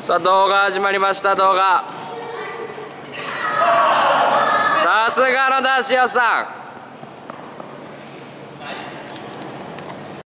さあ動画始まりました。動画さすがのダッシュ屋さん。